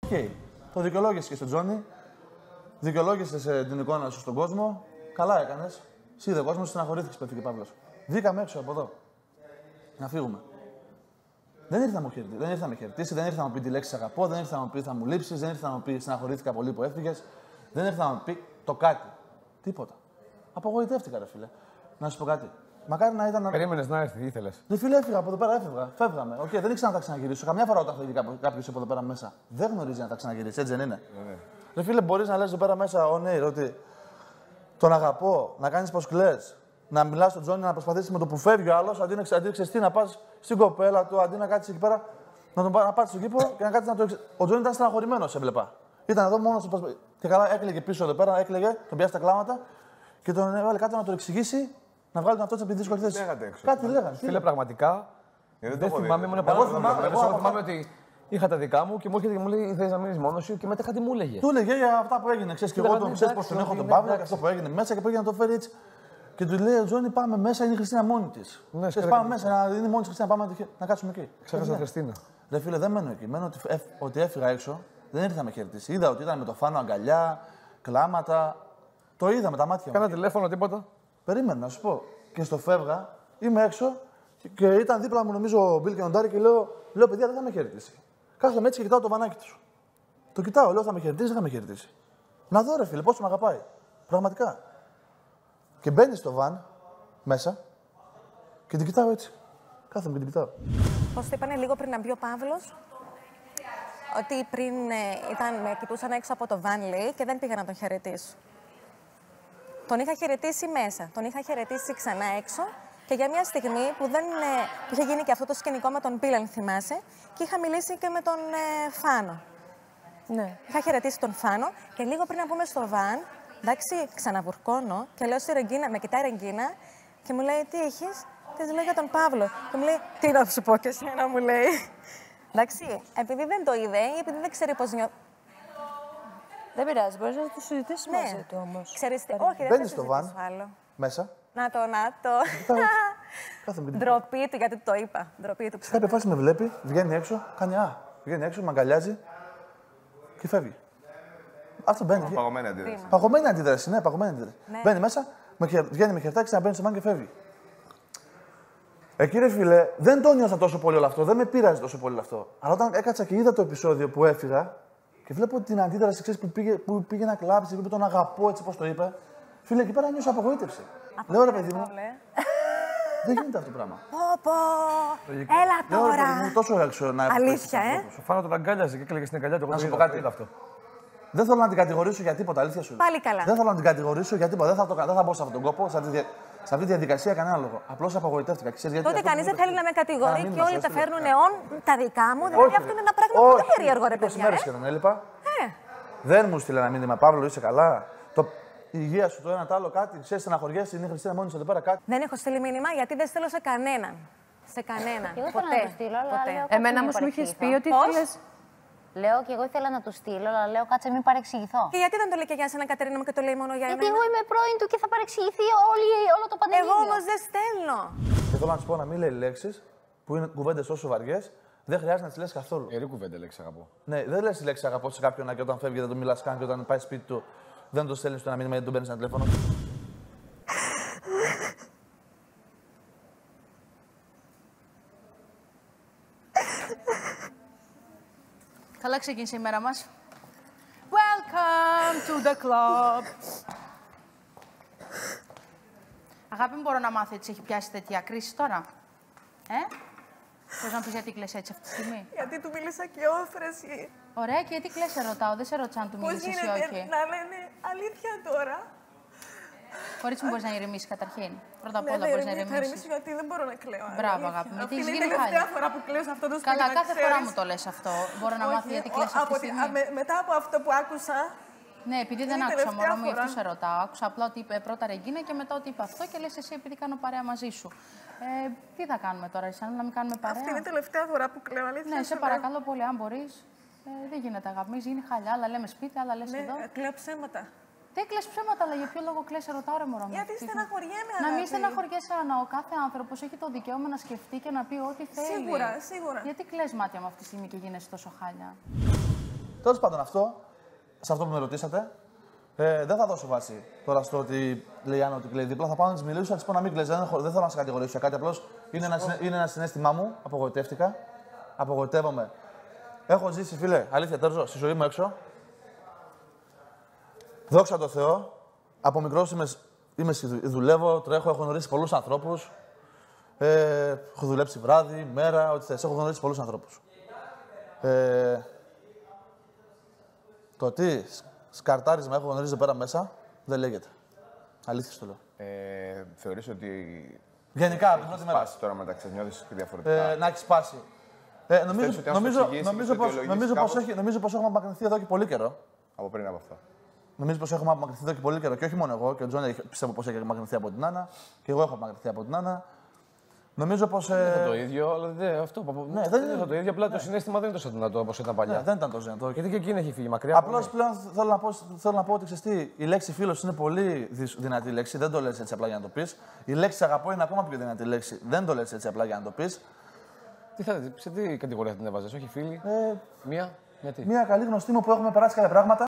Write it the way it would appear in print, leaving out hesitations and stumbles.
Okay. Το δικαιολόγησε και στον Τζόνι. Δικαιολόγησε την εικόνα σου στον κόσμο. Καλά έκανες. Εσύ είδε ο κόσμος, στεναχωρήθηκες που έφυγε ο Παύλος. Βγήκαμε έξω από εδώ. Να φύγουμε. Δεν ήρθε να με χαιρετήσει, δεν ήρθε να μου πει τη λέξη αγαπώ, δεν ήρθε να μου πει θα μου λείψεις, δεν ήρθε να μου πει στεναχωρήθηκα πολύ που έφυγες, δεν ήρθε να μου πει το κάτι. Τίποτα. Απογοητεύτηκα, ρε φίλε. Να σου πω κάτι. Μακάρι να ήταν. Περίμενες να έρθει, ήθελες. Ρε φίλε, έφυγα από εδώ πέρα, φεύγαμε. Okay, δεν ήξερα να τα ξαναγυρίσω. Καμιά φορά όταν φεύγει κάποιο από εδώ πέρα μέσα, δεν γνωρίζει να τα ξαναγυρίσει, έτσι δεν είναι. Ρε φίλε, μπορείς να λες εδώ πέρα μέσα, ότι τον αγαπώ, να κάνεις πως κλαις, να μιλάς στον Τζόνι, να προσπαθήσεις με το που φεύγει ο άλλος, αντί να πας στην κοπέλα του, αντί να κάτσεις εκεί πέρα, να πάρεις στον κήπο και να κάτσεις να το εξηγήσεις. Ο Τζόνι ήταν στεναχωρημένος, έβλεπα. Ήταν εδώ μόνος του. Και καλά, έκλαιγε πίσω εδώ πέρα, τον πιάσει τα κλάματα και τον έβαλε κάτω να το εξηγήσει, να βγάλει τον αυτό από τη δύσκολη θέση. Κάτι λέγανε. Φίλε, πραγματικά. Δεν θυμάμαι, εγώ θυμάμαι ότι είχα τα δικά μου και μου έρχεται και μου λέει: Θες να μείνεις μόνος σου και μετά κάτι μου έλεγε. Του έλεγε για αυτά που έγινε. Ξέρεις και εγώ πώς τον έχω τον Παύλο και αυτό που έγινε μέσα και πήγε να το φέρει έτσι. Και του λέει: Τζόνι, πάμε μέσα, είναι η Χριστίνα μόνη της. Ναι, πάμε μέσα, είναι μόνη της Χριστίνα, πάμε να κάτσουμε εκεί. Ξέχασα τη Χριστίνα. Ρε φίλε, δεν μένω εκεί. Μένω ότι έφυγα έξω, δεν ήρθε να με χαιρετήσει. Είδα ότι ήταν με το Φάνο αγκαλιά, κλάματα. Το είδα με τα μάτια μου. Κάνα τηλέφωνο, τίποτα. Περίμενα να σου πω. Και στο φεύγα, είμαι έξω και ήταν δίπλα μου νομίζω ο Μπιλ και ο Ντάρι και λέω: παιδιά, δεν θα με χαιρετήσει. Κάθομαι έτσι και κοιτάω το βανάκι του. Το κοιτάω, λέω: θα με χαιρετήσει, δεν θα με χαιρετήσει. Να δω, ρε φίλε, πόσο με αγαπάει. Πραγματικά. Και μπαίνει στο βαν μέσα και την κοιτάω έτσι. Κάθομαι και την κοιτάω. Πώς το είπανε λίγο πριν να μπει ο Παύλος, ότι πριν με κοιτούσαν έξω από το βαν, λέει, και δεν πήγα να τον χαιρετήσω. Τον είχα χαιρετήσει μέσα, τον είχα χαιρετήσει ξανά έξω και για μια στιγμή που είχε γίνει και αυτό το σκηνικό με τον Πίλαν, θυμάσαι, και είχα μιλήσει και με τον Φάνο. Ναι. Είχα χαιρετήσει τον Φάνο και λίγο πριν να μπούμε στο βαν, εντάξει, ξαναβουρκώνω και λέω στη Ρεγκίνα, με κοιτάει η Ρεγκίνα και μου λέει: τι έχεις? Της λέω για τον Παύλο. Και μου λέει: τι να σου πω και εσένα, μου λέει. Εντάξει, επειδή δεν το είδε ή επειδή δεν ξέρει πώς νιώθει. Δεν πειράζει, μπορείς να το συζητήσεις μαζί του όμως. Ξέρεις τι, όχι, δεν μπαίνεις στο βαν, μέσα. Να το. Ντροπή του, γιατί το είπα. Ντροπή του. Σε κάποια φάση με βλέπει, βγαίνει έξω, κάνει βγαίνει έξω, με αγκαλιάζει και φεύγει. Αυτό μπαίνει. Παγωμένη αντίδραση. Παγωμένη αντίδραση, ναι, παγωμένη αντίδραση. Ναι. Μπαίνει μέσα, βγαίνει με χερτάκι, να μπαίνει στο βαν και φεύγει. Κύριε φίλε, δεν το νιώθα τόσο πολύ όλο αυτό, δεν με πείραζε τόσο πολύ αυτό. Αλλά όταν έκατσα και είδα το επεισόδιο που έφυγα και βλέπω την αντίδραση, ξέρεις, που πήγε να κλάψει, που τον αγαπώ, έτσι πώς το είπε. Φίλε, εκεί πέρα νιώσα απογοήτευση. Λέω, ρε παιδί μου, δεν γίνεται αυτό το πράγμα. Έλα τώρα. Λέω, ρε παιδί μου, τόσο έξω να έχω. Αλήθεια, Σου Φάνο τον αγκάλιαζε και έκλαιγε στην αγκαλιά του. Να σου πω κάτι. Δεν θέλω να την κατηγορήσω για τίποτα, αλήθεια σου. Πάλι καλά. Δεν θέλω να την κατηγορήσω για τίποτα. Δεν θα μπω σε αυτόν τον κόπο, σε αυτή τη διαδικασία κανένα λόγο. Απλώς απογοητεύτηκα. Τότε κανείς δεν θέλει να με κατηγορεί και όλοι τα φέρνουν τα δικά μου. Δηλαδή αυτό είναι ένα πράγμα πολύ περίεργο, ρε παιδιά. 20 μέρες σχεδόν έλειπα. Δεν μου στείλε ένα μήνυμα: Παύλο, είσαι καλά? Η υγεία σου, το ένα, το άλλο, κάτι. Ξέρεις, στεναχωριέσαι, είναι η Χριστίνα μόνη σου εδώ πέρα, κάτι. Δεν έχω στείλει μήνυμα γιατί δεν στέλνω σε κανέναν. Σε κανέναν. Εγώ θέλω να του στείλω, αλλά λέω, εμένα όμως μου είχες πει ότι θέλεις. Λέω και εγώ ήθελα να του στείλω, αλλά λέω κάτσε μην παρεξηγηθώ. Και γιατί δεν το λέει και για σένα, Κατερίνα μου, και το λέει μόνο για εμένα? Γιατί εγώ είμαι πρώην του και θα παρεξηγηθεί όλο το πανεπιστήμιο. Εγώ όμως δεν στέλνω. Και θέλω να σου πω να μην λέει λέξεις που είναι κουβέντες τόσο βαριές, δεν χρειάζεται να τις λες καθόλου. Ιερή κουβέντα, λέξη αγαπώ. Ναι, δεν λες τη λέξη αγαπώ σε κάποιον και όταν φεύγει δεν τον μιλάς καν και όταν πάει σπίτι του δεν το στέλνεις στο ένα μήνυμα γιατί τον παίρνεις ένα τηλέφωνο. Καλά ξεκίνησε η μέρα μας. Welcome to the club. Αγάπη μου, μπορώ να μάθω έτσι, έχει πιάσει τέτοια κρίση τώρα. Θες να πεις γιατί κλαις έτσι αυτή τη στιγμή? Γιατί του μίλησα και όφραση. Ωραία, και γιατί κλαις, σε ρωτάω, δεν σε ρωτάω αν του μίλησες ή όχι. Πώς γίνεται να λένε αλήθεια τώρα? Κορίτσι μου, μπορείς να ηρεμήσεις καταρχήν. Πρώτα απ' όλα μπορείς να ηρεμήσεις. Θα ηρεμήσω γιατί δεν μπορώ να κλαίω. Μπράβο, αγάπη μου. Αυτή είναι η τελευταία φορά που κλαίω σε αυτό το σπίτι. Καλά, κάθε φορά μου το λες αυτό. Μπορώ να μάθω γιατί κλαις αυτή τη στιγμή. Μετά από αυτό που άκουσα. Ναι, επειδή δεν άκουσα μωρό μου, γι' αυτό σε ρωτάω. Άκουσα απλά ότι είπε πρώτα Ρεγκίνα και μετά ότι είπε αυτό και λες εσύ επειδή κάνω παρέα μαζί σου. Τι θα κάνουμε τώρα, Ρισάννα, να μην κάνουμε παρέα? Αυτή είναι η τελευταία φορά που κλαίω, αλήθεια. Ναι, σε παρακαλώ πολύ, αν μπορείς. Δεν γίνεται, αγάπη μου, γίνει χαλιά, άλλα λέμε σπίτι, άλλα λες εδώ. Κλαίω ψέματα. Δεν κλαις ψέματα, αλλά για ποιο λόγο κλαις, σε ρωτάω, ρε μωρό μου. Γιατί στεναχωριέμαι, αγάπη. Να μην στεναχωριέσαι, Άννα. Ο κάθε άνθρωπος έχει το δικαίωμα να σκεφτεί και να πει ό,τι θέλει. Σίγουρα, σίγουρα. Γιατί κλαις, μάτια μου, αυτή τη στιγμή και γίνεσαι τόσο χάλια? Τέλος πάντων, σε αυτό που με ρωτήσατε, δεν θα δώσω βάση τώρα στο ότι λέει Άννα ότι κλαίει δίπλα. Θα πάω να τη μιλήσω, θα τη πω να μην κλαις. Δεν θέλω να σε κατηγορήσω για κάτι. Απλώς είναι ένα συναίσθημά μου. Απογοητεύτηκα. Απογοητεύομαι. Έχω ζήσει, φίλε, αλήθεια, Τέρζο, στη ζωή μου έξω. Δόξα τω Θεώ. Από μικρός δουλεύω, τρέχω, έχω γνωρίσει πολλούς ανθρώπους. Έχω δουλέψει βράδυ, μέρα, ό,τι θες. Έχω γνωρίσει πολλούς ανθρώπους. Το τι σκαρτάρισμα έχω γνωρίσει εδώ πέρα μέσα δεν λέγεται. Αλήθεια στο λέω. Θεωρείς ότι. Γενικά, από την πρώτη μέρα. Σπάσει τώρα μεταξύ, νιώθεις διαφορετικά. Να έχει σπάσει. Νομίζω πως έχουμε απομακρυνθεί εδώ και πολύ καιρό. Από πριν από αυτό. Νομίζω πως έχουμε απομακρυνθεί εδώ και πολύ καιρό. Και όχι μόνο εγώ. Και ο Τζόνι πιστεύω πως έχει απομακρυνθεί από την Άννα. Και εγώ έχω απομακρυνθεί από την Άννα. Νομίζω πως. Δεν είναι το ίδιο, αλλά δεν είναι το ίδιο. Απλά το συναίσθημα δεν είναι τόσο δυνατό όπως ήταν παλιά. Δεν ήταν τόσο δυνατό. Γιατί και εκείνη έχει φύγει μακριά. Απλώς πλέον θέλω να πω ότι ξέρεις τι, η λέξη φίλος είναι πολύ δυνατή λέξη. Δεν το λες έτσι απλά για να το πεις. Η λέξη αγαπώ είναι ακόμα πιο δυνατή λέξη. Δεν το λες έτσι απλά για να το πεις. Σε τι κατηγορία θα την έβαζες, όχι φίλοι. Μία καλή γνωστή μου που έχουμε περάσει κάποια πράγματα.